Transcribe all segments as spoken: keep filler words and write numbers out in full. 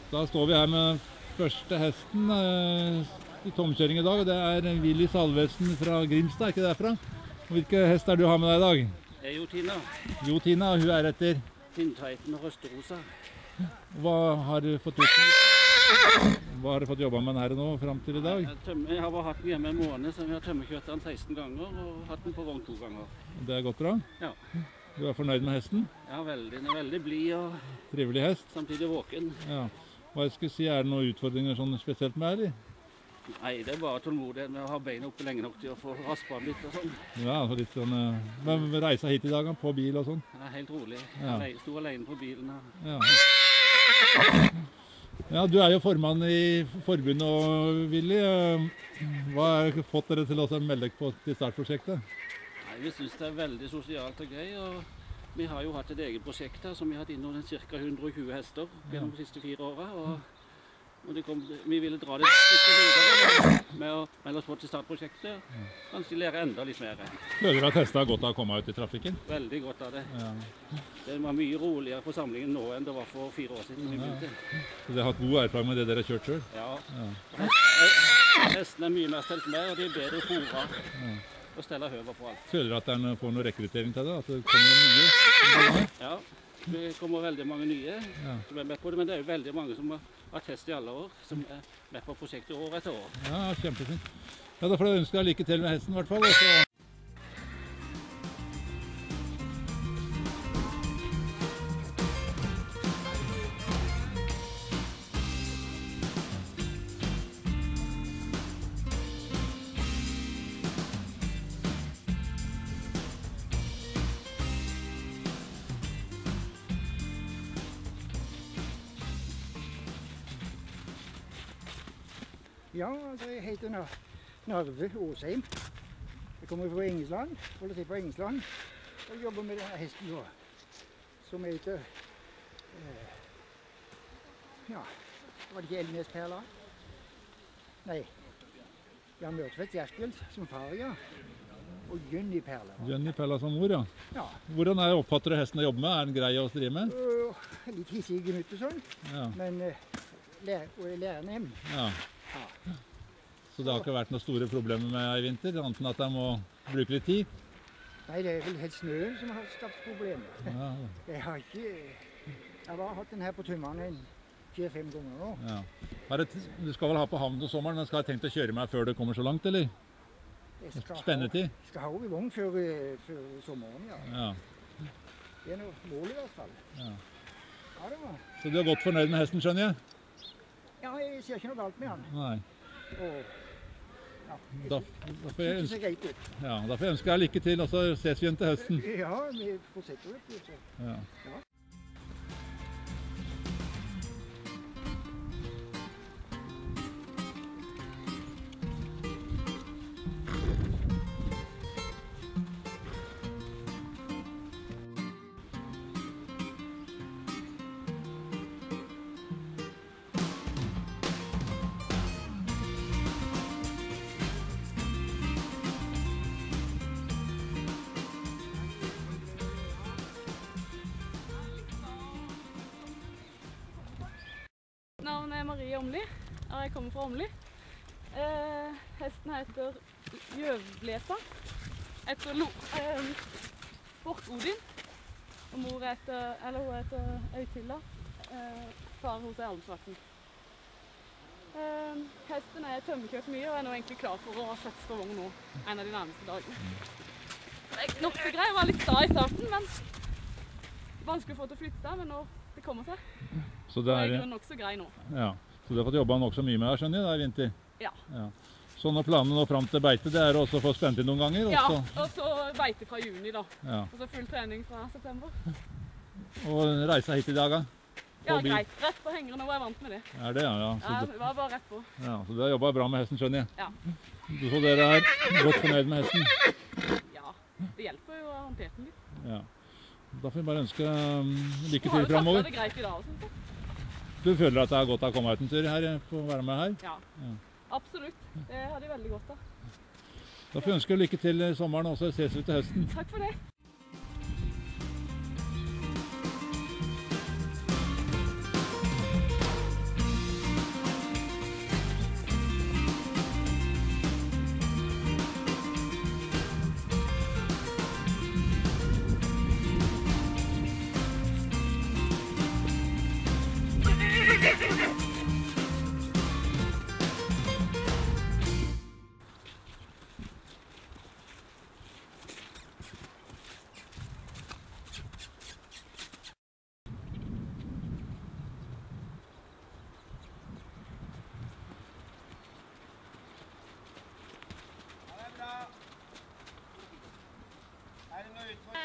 Da står vi her med første hesten eh, i tomkjøring i dag. Det er Willy Salvesen fra Grimstad, ikke derfra? Hvilke hest er du har med deg i dag? Det er jo Tina. Jo, Tina, hun er etter? Tindtveiten og Røsterosa. Hva har du fått gjort? Hva har du fått jobba med den her nå frem til i dag? Jeg, tømmer, jeg har bare hatt den hjemme en måned, så vi har tømmerkjørt den seksten ganger og hatt den på vogn to ganger. Det er gått bra? Ja. Du er fornøyd med hesten? Ja, veldig. Den er veldig blid og trivelig hest? Samtidig våken. Ja. Hva jeg skulle si, er det noen utfordringer sånn spesielt med her? Nei, det er bare tålmodighet med å ha beina oppe lenge nok til å få raspa litt og sånn. Ja, så litt sånn... Men reisa hit i dag på bil og sånn? Den er helt rolig. Ja. Jeg sto alene på bilen. Og... Ja. Ja, du er jo formann i forbundet og Willy. Hva har fått dere til å melde dere på til startprosjektet? Nei, vi synes det er veldig sosialt og gøy. Og vi har jo hatt et eget prosjekt her som vi har hatt innom ca. hundre og tjue hester gjennom de siste fire åra. Og, og det kom, vi ville dra det litt videre med å melde oss på til startprosjektet. Kanskje lære enda litt mer. Føler du at hestene har godt av å komme ut i trafikken? Veldig godt av det. Ja. Det var mye roligere på samlingen nå enn det var for fire år siden. Vi begynte. Så dere har hatt god erfaring med det dere har kjørt selv? Ja. Ja. Hestene er mye mer stelt med, og de er bedre fôra. Ja. Og steller høver på alt. Føler du at det får noe rekruttering til det? At det kommer noe nye? Ja, det kommer veldig mange nye Ja. som er med på det, men det er jo veldig mange som har hatt hest i alle år, som er med på prosjektet år etter år. Ja, kjempefint. Ja, da får jeg ønske deg lykke til med hesten i hvert fall. Og så Ja, altså jeg heter Narve Åsheim. Jeg kommer fra Engesland, holder til på Engesland, og jobber med denne hesten nå, som heter, eh, ja, var det ikke Elnesperla? Nei, Jan Mørtvedt Gjerskjøld som far, ja, og Jenny Perla. Jenny Perla som mor, ja. Ja. Hvordan er, oppfatter du hesten å jobbe med? Er den grei å drive med? Uh, litt hissig gutt og sånn, Ja. men uh, lær, og lærnem. Ja. Ja. Så det har ikke vært noen store problemer med i vinter, annet enn at jeg må bruke litt tid? Nei, det er vel helt snøen som har skapt problemer. Ja. Jeg har ikke, jeg har bare hatt den her på tømmeren en fire-fem ganger nå. Ja. Er det, du skal vel ha på havn til sommeren, men skal jeg tenkt å kjøre meg før det kommer så langt, eller? Jeg skal Spennetid? Ha, skal ha henne i vogn før, før sommeren, ja. Ja. Det er noe mål i hvert fall. Ja. Ja, det var. Så du er godt fornøyd med hesten, skjønner jeg? Ja, jeg ser ikke noe galt med han. Nei. Og, ja, Da, da, får jeg det ønske, ser greit ut. ja, da får jeg ønske deg lykke til, og så ses vi igjen til høsten. Ja, vi fortsetter det. Så. Ja. Ja. Navnet er Marie Åmli, og jeg kommer fra Åmli. Eh, hesten heter Gjøvblesa, etter Lo, eh, Bork Odin. Og mor heter, eller hun heter Autilla, eh, far hos Almsvatn. Eh, hesten er tømmerkjørt mye, og er nå egentlig klar for å settes på vogn nå, en av de nærmeste dagene. Det er nok så grei, jeg var litt sta i starten, men vanskelig å få til å flytte seg, men nå det kommer seg. Så det Og jeg er, er nok så grei nå. ja. Så du har fått jobba nok så mye med det, skjønner jeg, det er vinter? Ja. Ja. Så nå planene nå frem til beite, det er også å få spent inn noen ganger? Ja, Og så, og så beite fra juni da. ja. Og så full trening fra september. Og reise hit i dag, da? Ja, bil. greit. Rett på hengeren, og jeg er vant med det. Er det, ja? Ja. Så, Ja, du, det var bare rett på. ja. Så du har jobba bra med hesten, skjønner jeg? Ja. Så dere er godt fornøyd med hesten? Ja, det hjelper jo å ha håndtert den litt. Ja. Da får vi bare ønske um, lykke Nå har til jo fremover. taklet det greit i dag, synes jeg. Du føler at det er godt å komme ut en tur her, få være med her? Ja, Ja. absolutt. Det har de veldig godt av. Da får vi ønske lykke til i sommeren, og så ses vi til høsten. Takk for det.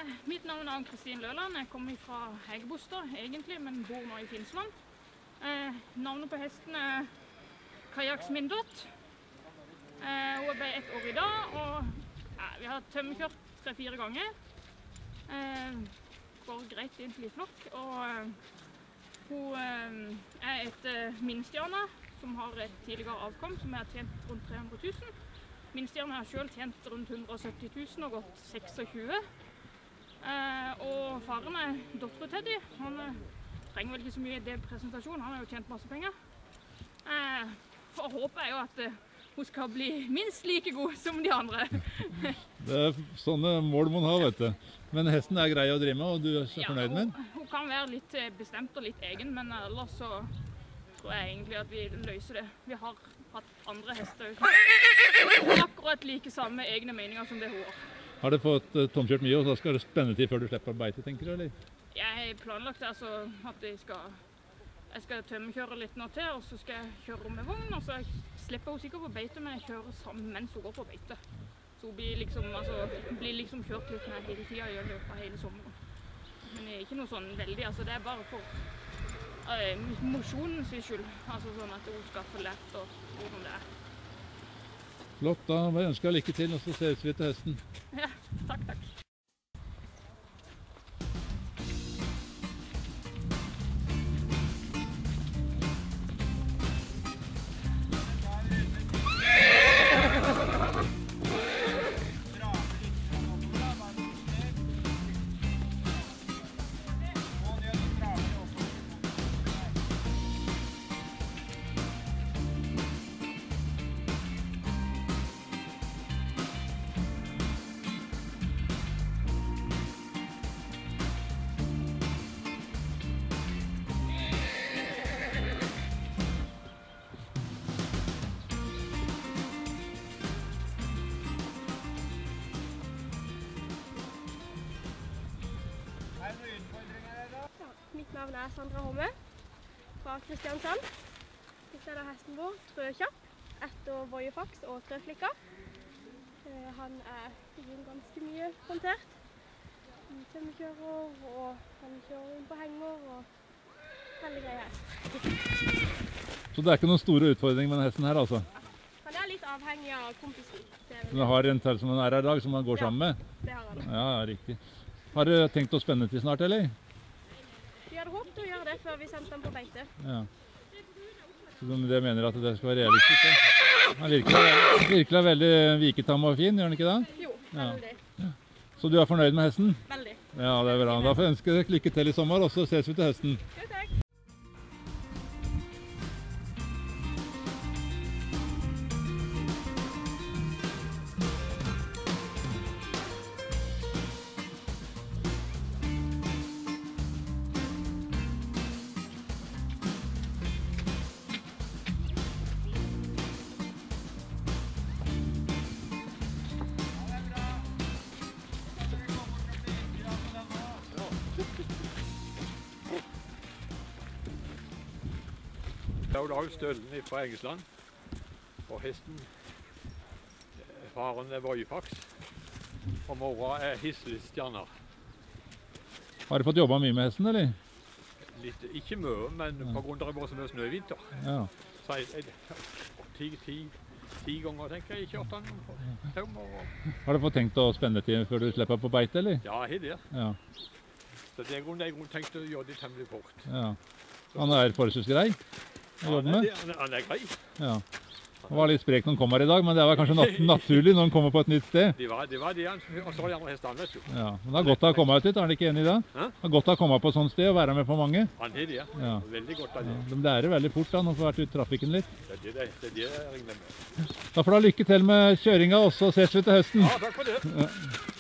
Eh, mitt navn er Ann-Kristin Løland. Jeg kommer fra Hægebostad egentlig, men bor nå i Finnsland. Eh, navnet på hesten er Kajaks Mindot. Eh, hun ble ett år i dag, og ja, vi har tømmerkjørt tre-fire ganger. Eh, går greit inn til flokk, og eh, hun eh, er et eh, minstjerne som har et tidligere avkom som har tjent rundt tre hundre tusen. Minstjerne har selv tjent rundt hundre og sytti tusen og gått tjueseks. Eh, og faren er datteren Teddy. Han eh, trenger vel ikke så mye i det presentasjonen, han har jo tjent masse penger. Eh, og håpet er jo at eh, hun skal bli minst like god som de andre. Det er sånne mål man har, vet du. Men hesten er grei å drive med, og du er så Ja, fornøyd med den? Hun, hun kan være litt eh, bestemt og litt egen, men ellers så tror jeg egentlig at vi løser det. Vi har hatt andre hester som akkurat like samme egne meninger som det hun har. Har du fått uh, tomkjørt mye, og da skal det spennetid før du slipper å beite, tenker du, eller? Jeg har planlagt det, altså at jeg skal, jeg skal tømmerkjøre litt nå til, og så skal jeg kjøre med vogn, og så slipper hun sikkert på beite, men jeg kjører sammen mens hun går på beite. Så hun blir liksom, altså, blir liksom kjørt litt med hele tiden i løpet av hele sommeren. Men det er ikke noe sånn veldig, altså det er bare for uh, mosjonens skyld, altså sånn at hun skal få lært og hvordan det er. Flott, da må jeg ønske deg lykke til, og så ses vi til høsten. Ja, takk, takk. Mitt navn er Sandra Homme fra Kristiansand. Dette er da hesten vår, Trøkjapp, etter Voiefaks og Trøflikka. Eh, Han er ganske mye håndtert. Han tømmerkjører, og han kjører inn på henger, og veldig grei hest. Så det er ikke noen store utfordringer med denne hesten her, altså? Han er litt avhengig av kompisen. Det er Du vel- har en til som han er her i dag, som han går Ja. sammen med? det har han. Ja, riktig. Har du tenkt å spenne til snart, eller? Vi hadde håpet å gjøre det før vi sendte han på beite. Ja. Så de- det mener at det skal være realistisk, det. Han virker virkelig er veldig viketam og fin, gjør han ikke det? Jo, Ja. veldig. Så du er fornøyd med hesten? Veldig. Ja, det er bra. Da får jeg ønske deg lykke til i sommer, og så ses vi til høsten. Jo, takk. Det er jo laget støllen fra Engesland, og hesten, eh, faren er Voiefaks, og mora er Hislestjerner. Har du fått jobba mye med hesten, eller? Litt, ikke mye, men på grunn av det var så mye snø i vinter. Ja. Så jeg, jeg, ti, ti, ti ganger tenker jeg kjørte han på tømmer. Og, Har du fått tenkt å spenne til før du slipper på beite, eller? ja, jeg har det. Ja. Så det er grunn jeg grunn tenkt å gjøre det temmelig fort. ja. Han er forholdsvis grei å jobbe Han er, med? han er, han er grei. Ja. Han var litt sprek når han kom her i dag, men det var kanskje nat naturlig når han kommer på et nytt sted. Det var det, var det han og så de andre hestene, vet du. Ja. Men det er godt å ha kommet ut hit, er han ikke enig i det? Hæ? Det er godt å ha kommet på et sånt sted og være med på mange. Han har det, Ja. veldig godt av Ja. det. De lærer veldig fort da, når de får vært ute i trafikken litt. Det er det, det, er det jeg regner med. Da får du ha lykke til med kjøringa, og så ses vi til høsten. Ja, takk for det. Ja.